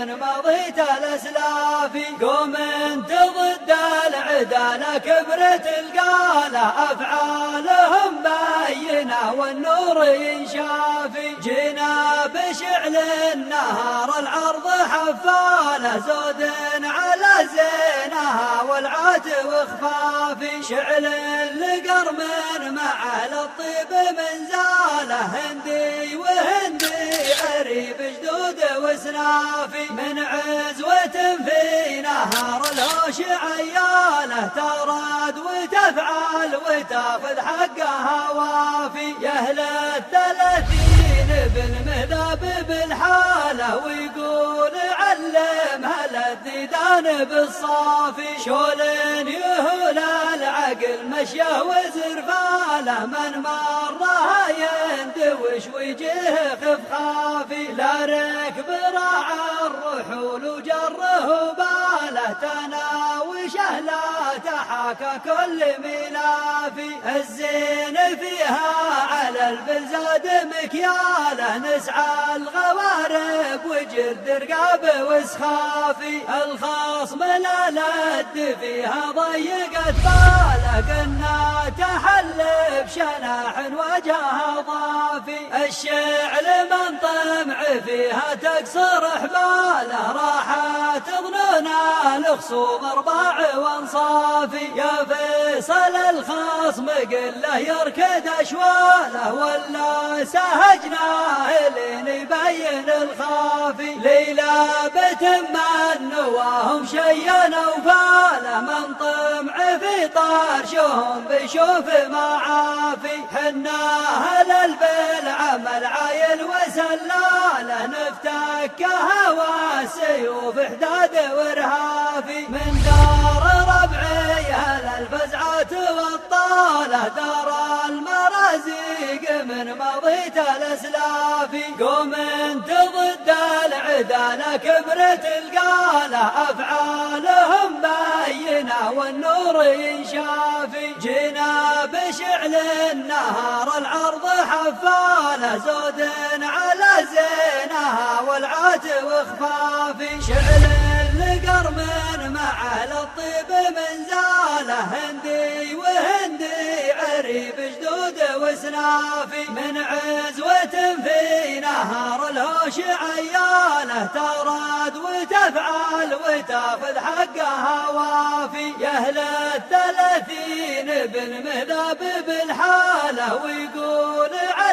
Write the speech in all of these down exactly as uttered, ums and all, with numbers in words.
من مضيت الأسلاف. قوم انت ضد العدالة كبرت القالة أفعالهم بينة والنور ينشافي. جينا بشعل النهار العرض حفالة زود على زينها والعاتب خفافي. شعل لقرم مع الطيب من زاله هندي وهندي عريب جدود وسنافي. من عزوة في نهار الهوش عياله تراد وتفعل وتاخذ حقها وافي. يا اهل الثلاثين بالمذاب بالحاله ويقول علمها الديدان بالصافي. شول يهول العقل مشيه وزرفاله من مرها يندوش ويجيه خف خافي. لا ركب راعى الرحول وجره باله تناوشه لا تحاكى كل ملافي. الزين فيها على البلزاد مكياله نسعى الغوارب وجرد رقاب وسخافي. الخصم لا لد فيها ضيقت باله قلنا تحل بشناح وجهها ضافي. الشعل من طمع فيها تقصر حباله راحت ظنونا الخصوم ارباع وانصافي. يا فيصل الخصم قل له يركد اشواله ولا سهجناه لين يبين الخافي. ليلى بتم نواهم شينا وفاله من طمع في طارشهم بشوف معافي. حنا اهل البلعمل عايل وسلاله نفتكها وسيوف حداد ورهافي. من دار ربعي اهل الفزعات والطاله دار المرازيق من مضيت الاسلاف. قوم انت ضد العدالة كبرت القالة أفعالهم بينة والنور ينشافي. جينا بشعل النهار العرض حفالة زود على زينها والعاتب خفافي. شعل لقرم مع الطيب من زاله هندي وهندي عريب جدود وسنافي. من عزوة في نهار الهوش عياله تراد وتفعل وتاخذ حقها وافي. يا اهل الثلاثين بالمذاب بالحاله ويقول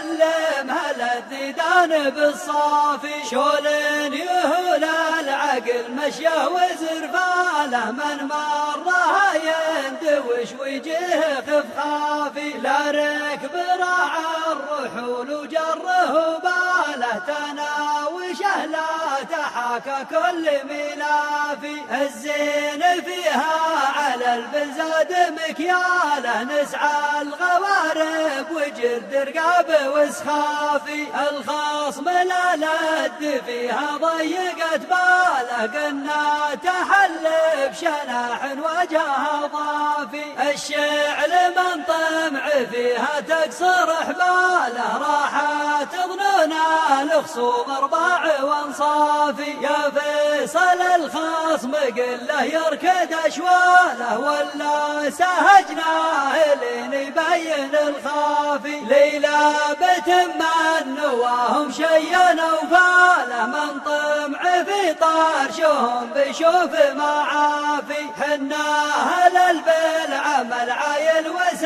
علمها الديدان بالصافي. شول يهول العقل مشيه وزرفاله من مرها يندوش ويجيه خف خافي. لا ركب راعى الرحول وجره باله تناوشه لا تحاكى كل ملافي. الزين فيها على البلزاد مكياله نسعى الغوارب وجرد رقاب وسخافي. الخصم لا لد فيها ضيقت باله قلنا تحل بشناح وجهها ضافي. الشعل من طمع فيها تقصر حباله راحت ظنونا الخصوم ارباع وانصافي. يا فيصل الخصم قل له يركد اشواله ولا سهجناه لين يبين الخافي. ليلى بتم نواهم شينا وفاله من طمع في طارشهم بشوف معافي. حنا اهل البلعمل عايل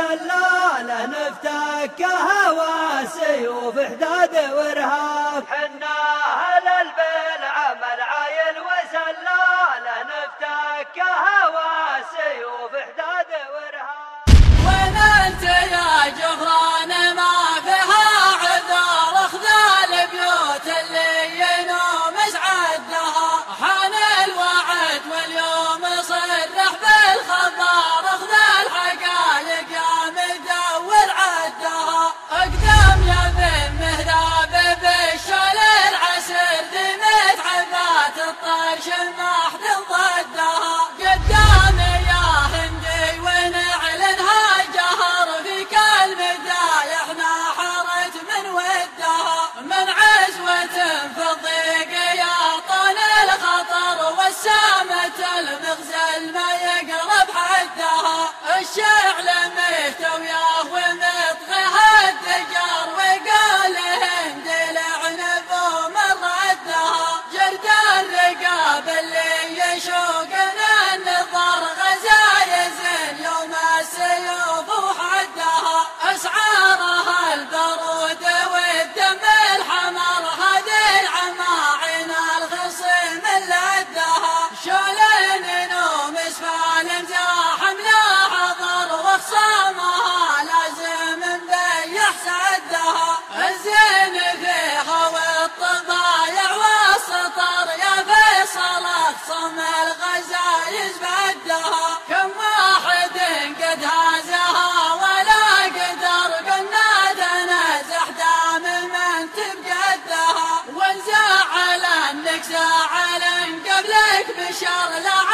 وسلاله نفتكها وسيوف حداد ورهاف. حنا اهل البلعمل عايل وسلاله نفتكها وسيوف حداد ورهاف. وين انت يا جهران ما فيها عذر اخذ البيوت اللي ينوم اسعدها. حان الوعد واليوم صرح بالخبر اخذ الحقائق يا مدور عدها. اقدم يا ذي المهراب بالشول العسى صم الغزايز بدها، كم واحد قد هازها ولا قدر قلنا تنازح دام من تبقدها، وانزعل انك زعل قبلك بشر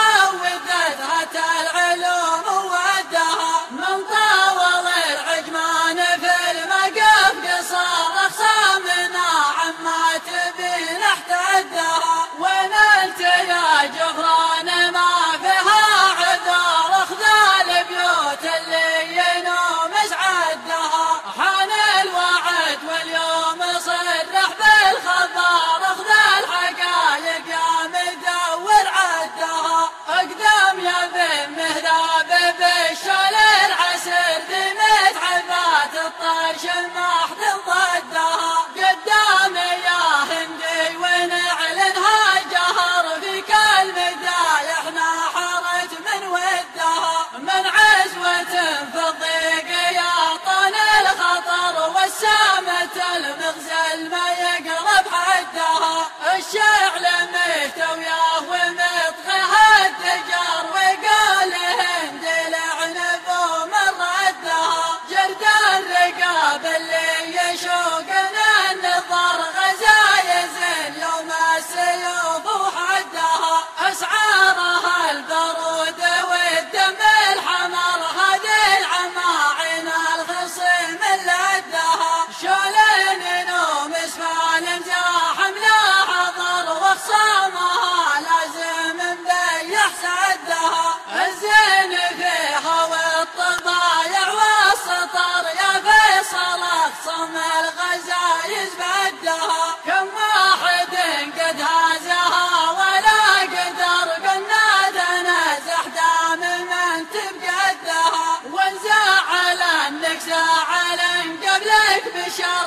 لعوذتها العلوم ودها، من طاول العجمان في المقف قصر اخصامنا عما تبين احتدها، ونلت يا جفران ما فيها عذر اخذ البيوت اللي ينوم اسعدها، حان الوعد واليوم صرح بالخبر اخذ الحقايق يا مدور عدها، اقدام يا ذم مهذاب بالشال العسر ذمت عبات الطرش المحض ضدها، قدام يا هندي ونعلنها جهر في كل مدايح نحرت من ودها، من عزوة في الضيق يعطن الخطر والسامة المغزل ما يقرب حدها، الشعل ميت وياه ومطغها الدجر وقال هندي لعنب ومن ردها، جرد الرقاب اللي يشوقنا النظر غزايز يوم السيوف وحدها، اسعارها البرود والدم الحمر هذه العماعين الخصيم لدها، شولين نوم اسفال مزاحم لا حضر واخصامها لازم مبيح سدها، الزين فيها والطبايع والسطر يا فيصل اخصم الغزايز بدها، كم واحد قد هازها ولا قدر قلنا تنازح دام من تبقدها، وانزعل انك زعل قبلك بشر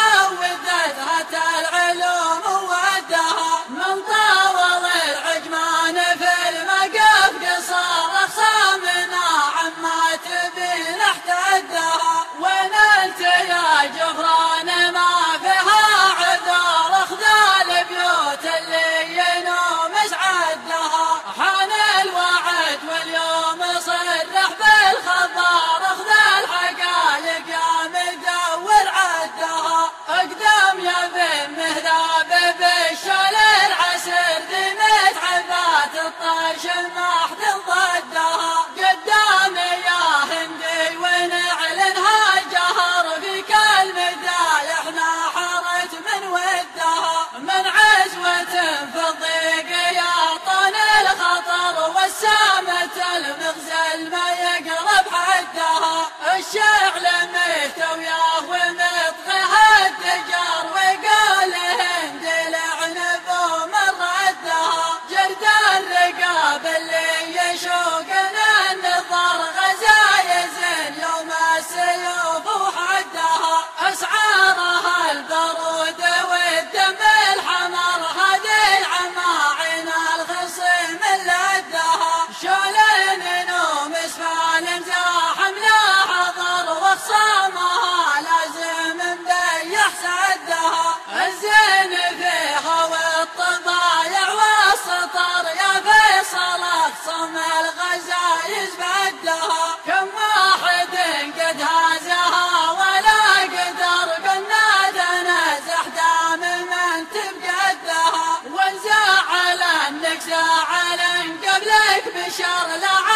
لعوذتها العلوم ودها، من طاول العجمان في المقف قصر اخصامنا عما تبين احتدها، ونلت يا جفران ما فيها عذر اخذ البيوت اللي ينوم اسعدها، حان الوعد واليوم صرح بالخبر اخذ الحقايق يا مدور عدها، اقدام يا ذم مهذاب بالشال العسر ذمت عبات الطرش المحض ضدها، قدام يا هندي ونعلنها جهر في كل مدايح نحرت من ودها، من عزوة في الضيق يعطن الخطر والسامة المغزل ما يقرب حدها، الشعل ميت وياه ومطغها الدجر وقال هندي لعنب ومن ردها، جرد الرقاب اللي يشوقنا النظر غزايز يوم السيوف وحدها، اسعارها البرود والدم الحمر هذه العماعين الخصيم لدها، شولين نوم اسفال مزاحم لا حضر واخصامها لازم مبيح سدها، الزين فيها والطبايع والسطر يا فيصل اخصم الغزايز بدها، كم واحد قد هازها ولا قدر قلنا تنازح دام من تبقدها، وانزعل انك زعل قبلك بشر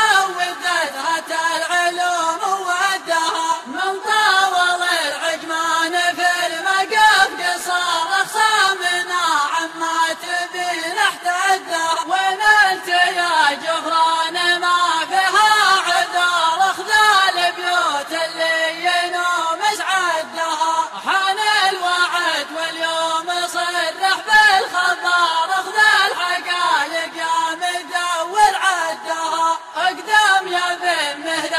لعوذتها العلوم ودها، من طاول العجمان في المقف قصر اخصامنا عما تبين احتدها، ونلت يا جفران ما فيها عذر اخذ البيوت اللي ينوم اسعدها، حان الوعد واليوم صرح بالخبر اخذ الحقايق يا مدور عدها، اقدام يا ذم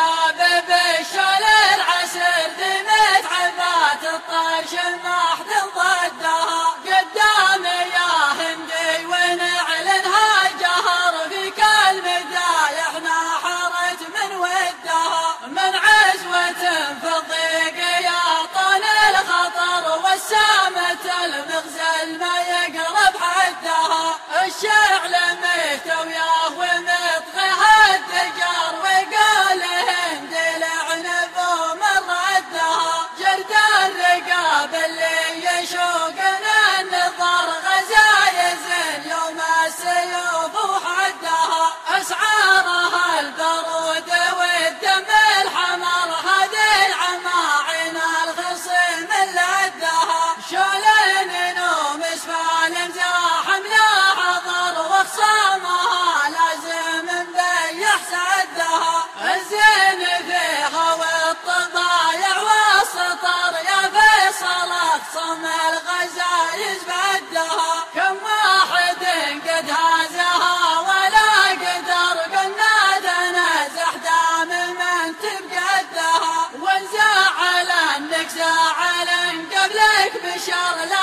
فايز بدها. كم واحد قد هازها ولا قدر قلنا تنزح دام من تبقدها. وان زعل انك زعل قبلك بشر لا